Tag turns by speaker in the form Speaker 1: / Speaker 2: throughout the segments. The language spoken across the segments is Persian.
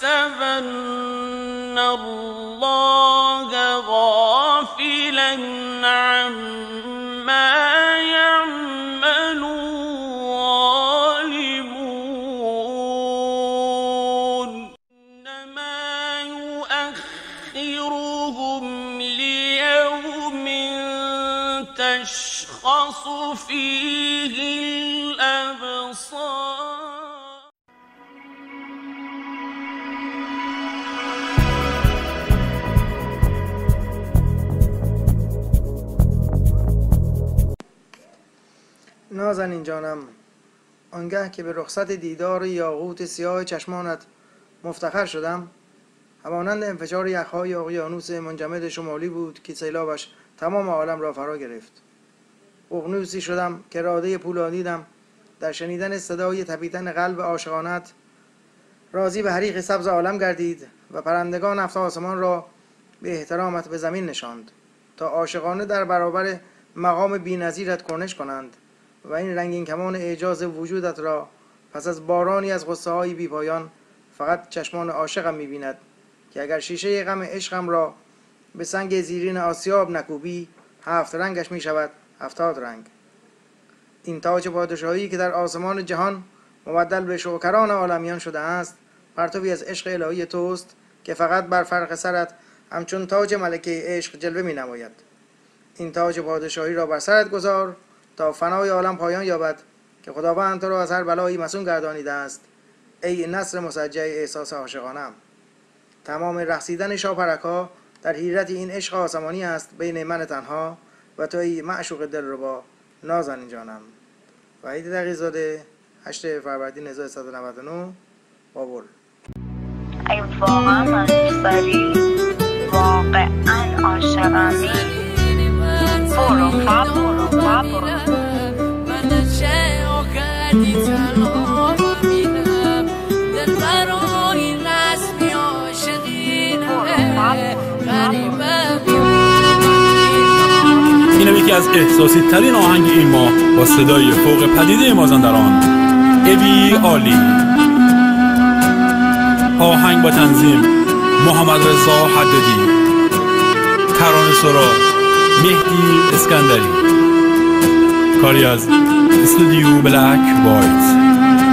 Speaker 1: تحسبن الله غافلا عما يعمل الظالمون إنما يؤخرهم ليوم تشخص فيه الأبصار.
Speaker 2: نازنین جانم، آنگه که به رخصت دیدار یاقوت سیاه چشمانت مفتخر شدم، همانند انفجار یخهای اقیانوس منجمد شمالی بود که سیلابش تمام عالم را فرا گرفت. اقیانوسی شدم که راده پولادیدم در شنیدن صدای تپیدن قلب عاشقانت راضی به حریق سبز عالم گردید و پرندگان هفت آسمان را به احترامت به زمین نشاند تا عاشقانه در برابر مقام بی‌نظیرت کرنش کنند و این رنگین کمان اعجاز وجودت را پس از بارانی از غصه های بی پایان فقط چشمان عاشقم می‌بیند که اگر شیشه غم عشقم را به سنگ زیرین آسیاب نکوبی، 7 رنگش می‌شود 70 رنگ. این تاج پادشاهی که در آسمان جهان مبدل به شوکران عالمیان شده است، پرتوی از عشق الهی توست که فقط بر فرق سرت همچون تاج ملکه عشق جلوه می‌نماید. این تاج پادشاهی را بر سرت گذار تا فنای عالم پایان یابد که خداوند تو را از هر بلایی مصون گردانیده است. ای نصر مسجع احساس عاشقانم، تمام رقصیدن شاپرک‌ها در حیرت این عشق آسمانی است بین من تنها و تو ای معشوق دلربا نازنین جانم. وحید دقیق‌زاده، 8 فروردین 1199، بابل.
Speaker 3: ای واقعا من دوست داری، واقعا عاشقمی، برو من چه کردی تنها ببینم دل برای رسمی عاشقینم
Speaker 4: اینم یکی از احساسی ترین آهنگ این ماه با صدای فوق پدیده مازندران، ابی عالی. آهنگ با تنظیم محمد رضا حدادی، ترانه سرا مهدی اسکندری، کاری از استودیو بلک وایت.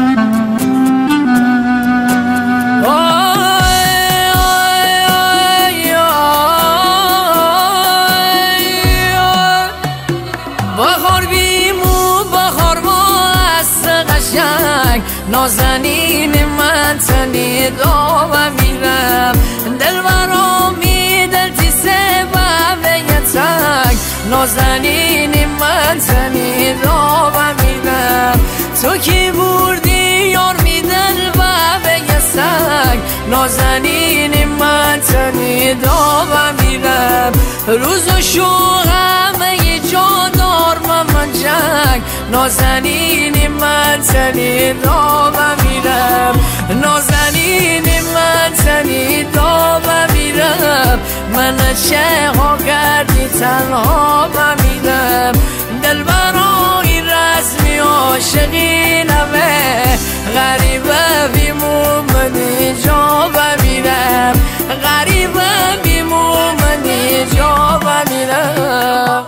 Speaker 5: نازنین من تنی داغ میرم، دل برامی دل تیسه به یتک. نازنین من تنی داغ میرم، تو کی بردی یار می دل به یسک. نازنین من تنی داغ میرم، روز و شوقم یه جا دار من جنگ. نازنین من تنی داغ میرم، نازنین من تنی داغ میرم. من چه ها کردی تنها میرم، دل برای رسمی عاشقینمه. غریبه بیمومنی جا میرم، غریبه بیمومنی جا میرم.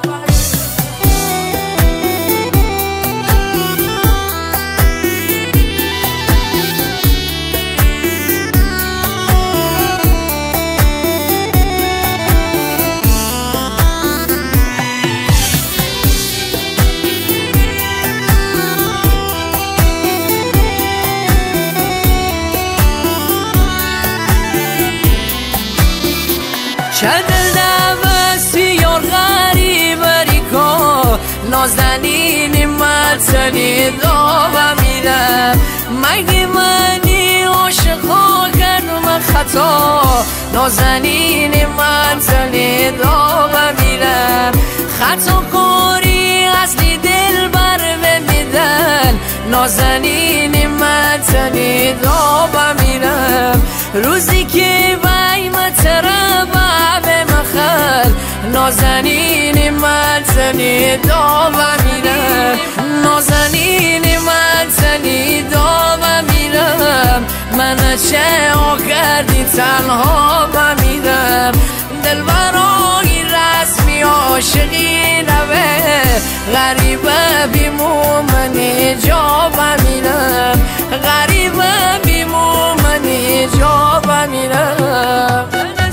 Speaker 5: چه دل نوستی یار غریبه ریکا. نازنین من تنی داغ میرم، مگه منی عاشقا کردم خطا. نازنین من تنی داغ میرم، خطا کاری اصلی دل بر میدن. نازنین من تنی داغ میرم، روزی که بیمت ربع به مخل. نازنین من تنی داغ میرم، نازنین من تنی داغ میرم. من چه کردی تنها بمیرم دل برای رسمی عاشقی نوه غریبه بیمو منی جا بمیرم غریبه بیمو منی جا بمیرم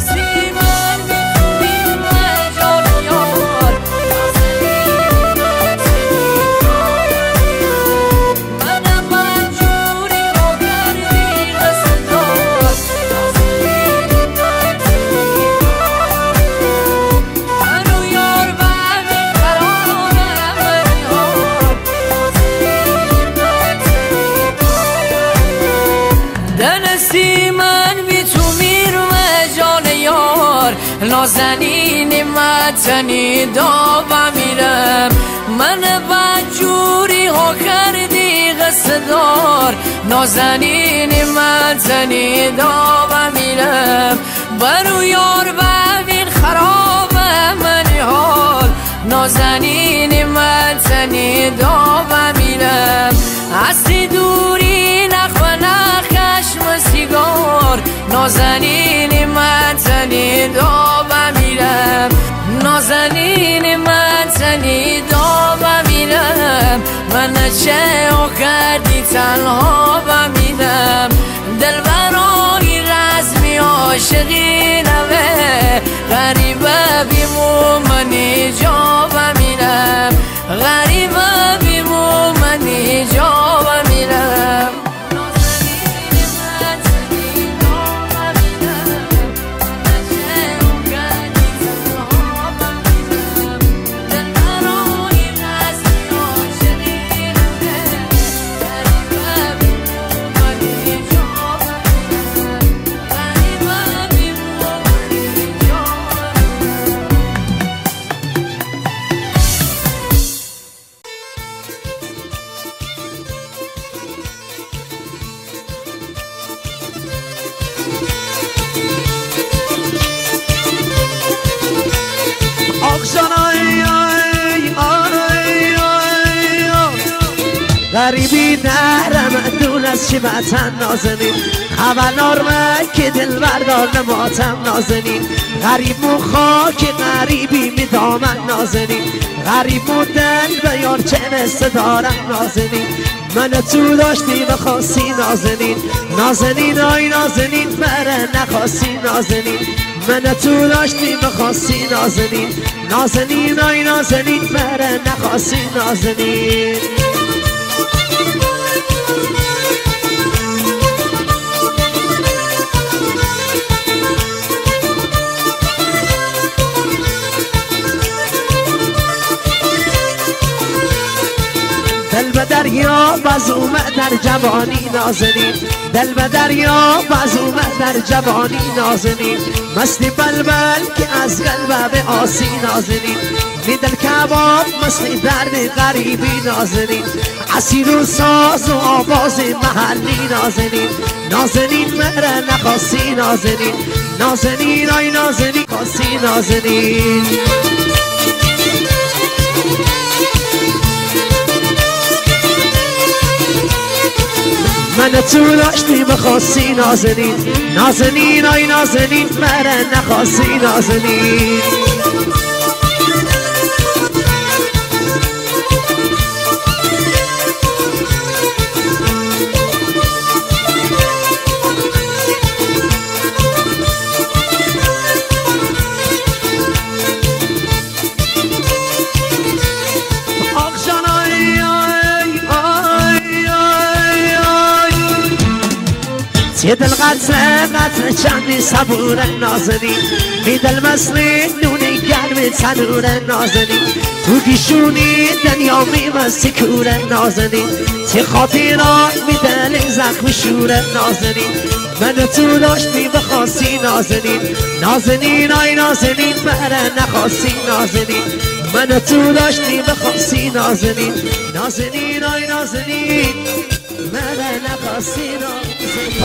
Speaker 5: نازنین متنی دا بمیرم من بجوری ها کردی قصدار نازنین متنی دا بمیرم برو یار ببین خراب منی حال نازنین متنی دا بمیرم هستی دوری نخ و نخشم سیگار نازنین متنی دا بمیرم نازنین متنی دا بمیرم من چه کردی تنها بمیرم دل برای رزمی عاشقی نوه غریبه بیمو منی جا بمیرم غریبه بیمو منی جا بمیرم
Speaker 6: غریبی درم دون از چی وطن نازنین خبرنار که دل بردار نماتم نازنین غریب مو خاک غریبی می دامن نازنین غریب مو دل بیار چه مثل دارم نازنین من تو داشتی بخواستی نازنین نازنین آی نازنین بره نخواستی نازنین من تو داشتی بخواستی نازنین نازنین آی نازنین بره نخواستی نازنین دل به دریا باز اومد در جوانی نازنین دل به دریا باز اومد در جوانی نازنین مستی بلبل که از قلب به آسی نازنین می دل کباب مستی درد غریبی نازنین اسیر و ساز و آواز محلی نازنین نازنین مره نخواستی نازنین نازنین آی نازنین خواستی نازنین من تو داشتی بخواستی نازنین نازنین آی نازنین مره نخواستی نازنین یه دل قطره چندی صبور نازنین می دل مسلی نونی گرم تنور نازنین تو گیشونی دنیا می مستی کور نازنین چه خاطرات می دل زخم شور نازنین من تو داشتی بخواستی نازنین نازنین آی نازنین بره نخواستی نازنین من تو داشتی بخواستی نازنین نازنین آی نازنین بره نخواستی نازنین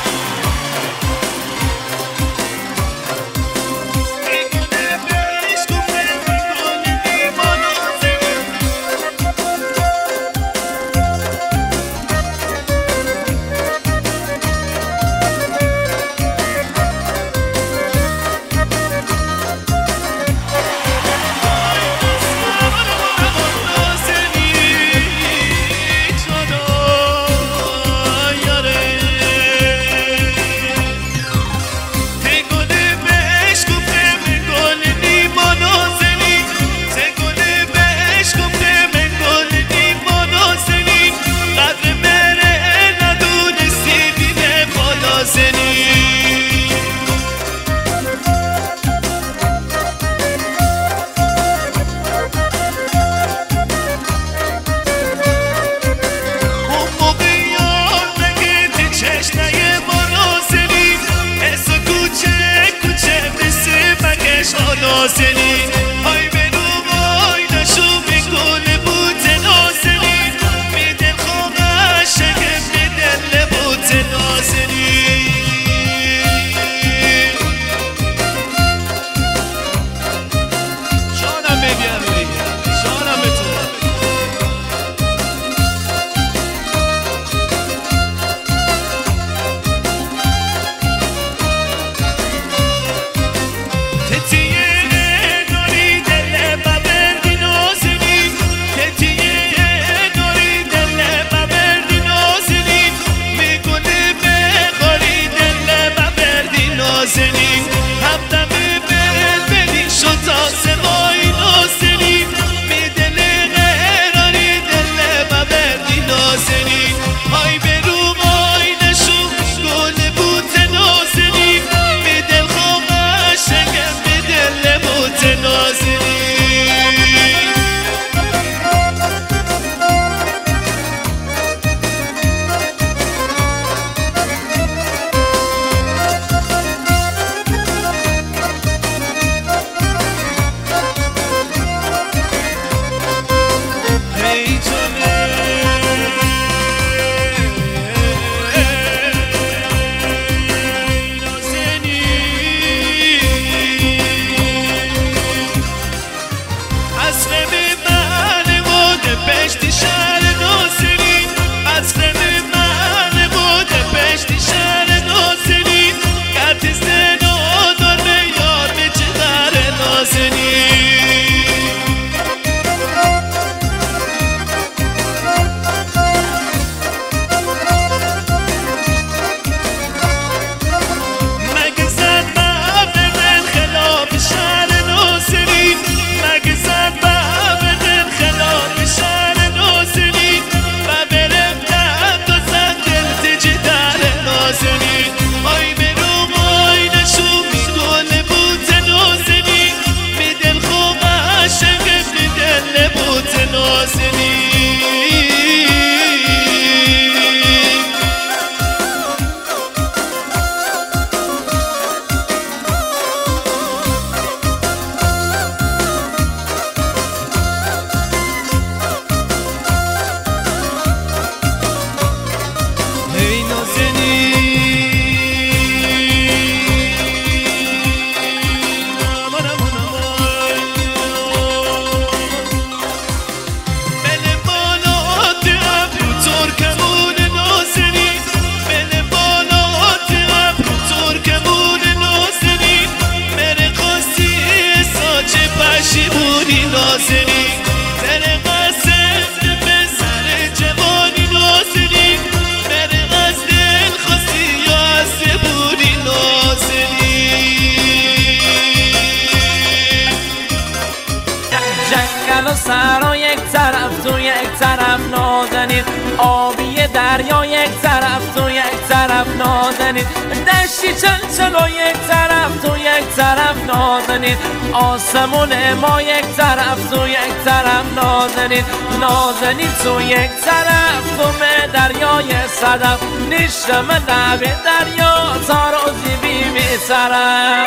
Speaker 7: نازنین
Speaker 5: سرا یک طرف تو یک طرف نازنین آبی دریا یک طرف تو یک طرف نازنین دشتی چلچلو یک طرف تو یک طرف نازنین آسمون ما یک طرف تو یک طرف نازنین نازنین تو یک طرف تو به دریای صدف نیشتم لب دریا تا روزی بی طرف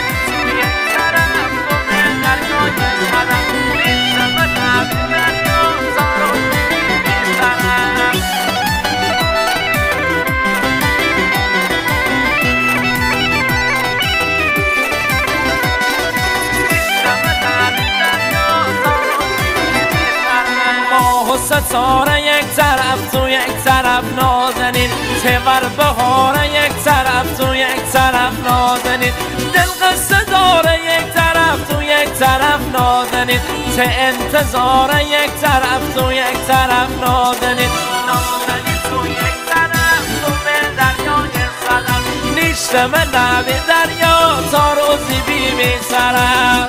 Speaker 5: ستاره یک طرف تو یک طرف نازنین تور بهار یک طرف تو یک طرف نازنین دل قصه داره یک طرف تو یک طرف نازنین چه انتظار یک طرف تو یک طرف نازنین نازنین تو یک طرف تو به دریای صدف نیشتم لب دریا تا روزی بی طرف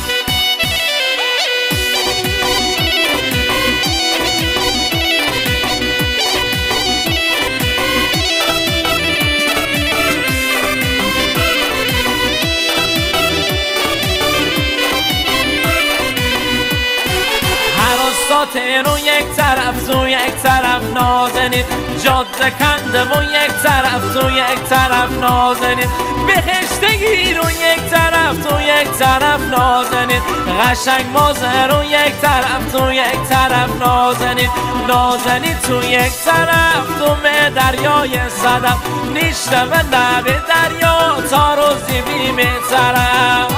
Speaker 5: رو یک طرف تو یک طرف نازنین جاده کنده و یک طرف تو یک طرف نازنین بهشتگی رو یک طرف تو یک طرف نازنین قشنگ مازه رو یک طرف تو یک طرف نازنین نازنین تو یک طرف تو به دریای صدف نیشتم لب دریا تا روزی بی طرف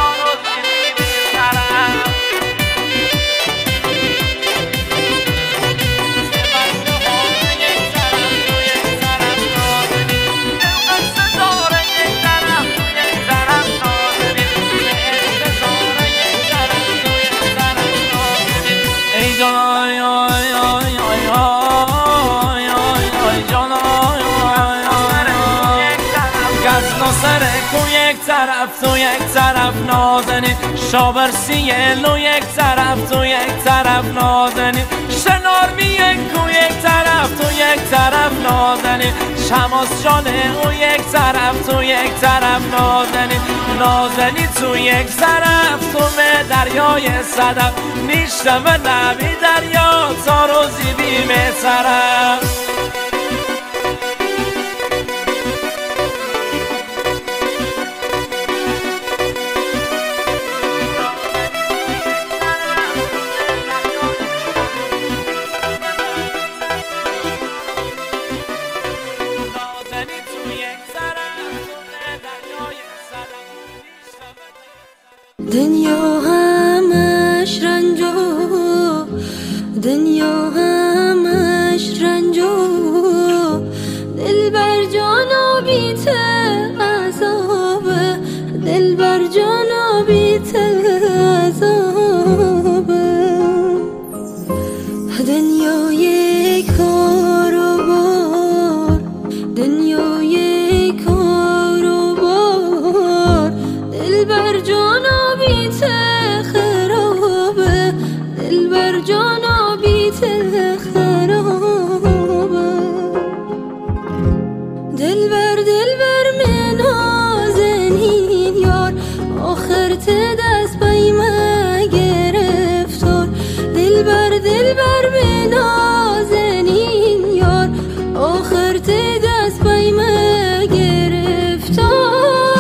Speaker 5: سر کو یک طرف تو یک طرف نازنین شابرسیل و یک طرف تو یک طرف نازنین شنارمی یک کو یک طرف تو یک طرف نازنین شماس جانه و یک طرف تو یک طرف نازنین نازنین تو یک طرف تو به دریای صدف نیشتم لبی دریا تا روزی بیمه طرف
Speaker 7: دنیا همش رنج و دنیا همش رنج و دلبر جانا بیت عذاب دلبر جانا بیت عذاب دنیای کار و بار دنیای کار و بار دلبر جانا خرابه دلبر جانا بیت خرابه دلبر من نازنین یار آخر ته دست بای من گرفتار دلبر من نازنین یار آخر ته دست بای من گرفتار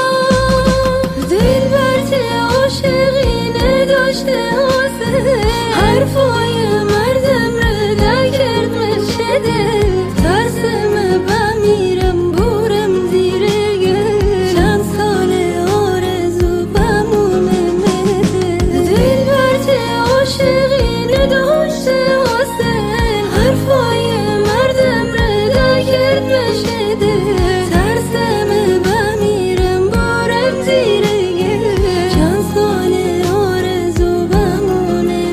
Speaker 7: حرفای مردم رو نکرد مشده ترسم بمیرم بورم زیر گل چند سال آرزو بمونه مده دلبر ته عاشقی نداشته واسه حرفای مردم رو نکرد مشده ترسم بمیرم بورم زیر گل چند سال آرزو بمونه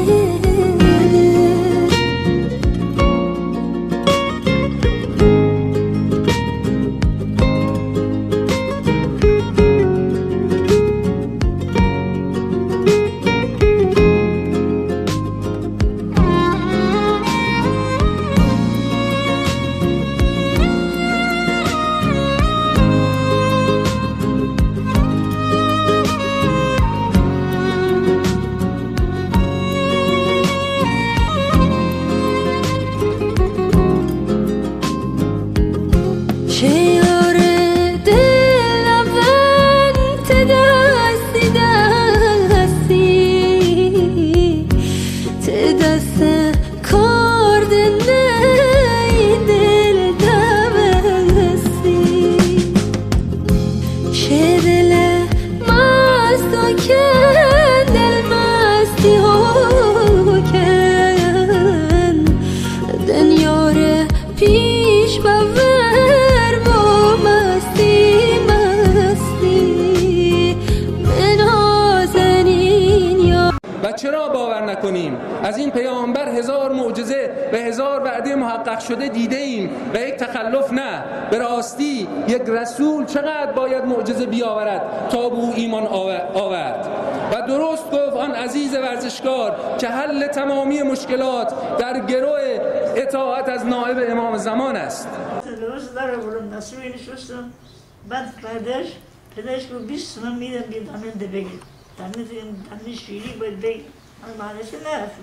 Speaker 8: چرا باور نکنیم؟ از این پیامبر 1000 معجزه و 1000 وعده محقق شده دیده ایم و یک تخلف نه. به راستی یک رسول چقدر باید معجزه بیاورد تا به او ایمان آورد؟ و درست گفت آن عزیز ورزشکار که حل تمامی مشکلات در گروه اطاعت از نائب امام زمان است.
Speaker 9: درست داره برم نصیبی نشستم بعد پدرش رو 20 تومن میدم بید داننده بگید دانه شیری باید بگید من معنیشه نرفت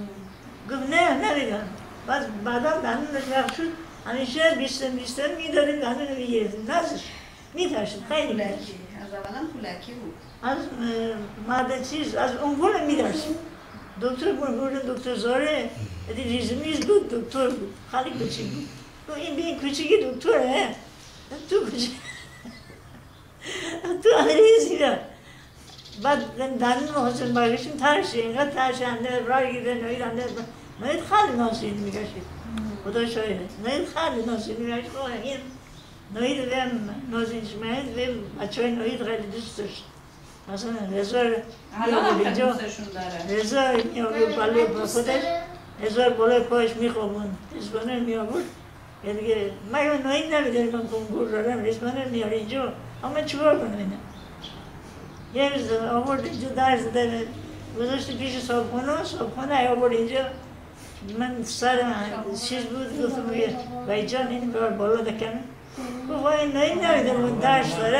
Speaker 9: گفت نه نگم بعدا دانه نشرق شد همیشه 20 میداریم دانه نمیگیریم نزش میترشد خیلی میترشد
Speaker 10: از اولا پولکی بود
Speaker 9: از ماده چیز از اون گونه میترشد دکتر بودن دکتر زاره ریزمیز بود دکتر بود خالی بچی بود این بین کوچیکی دکتره تو کوچیک تو آریزی را بعد دانه محسن باگشیم ترشه اینقدر ترشه انده رای گیره نوید انده نوید خیلی ناسید میگشید خدا شاید نوید خیلی ناسید میگشید این نوید ویم نازینش میاد ویم بچه های نوید خیلی دوست داشت مثلا رضا میآورد بالای با خودش رضا بالای پایش میخوابوند رزبانه میآورد دیگه مگه نوید نمیداری من کنگور دارم رزبانه میاره اینجا اما چیکار کنم اینا؟ یه روز آورد اینجا درس داره گذاشت پیش صابخونه آورد اینجا من سرم چیز بود گفتم وای جان این بار بالا دکنه گفت وای نه این نمیده بود درس داره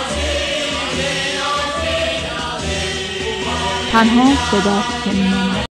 Speaker 11: تنها صدا که می‌ماند.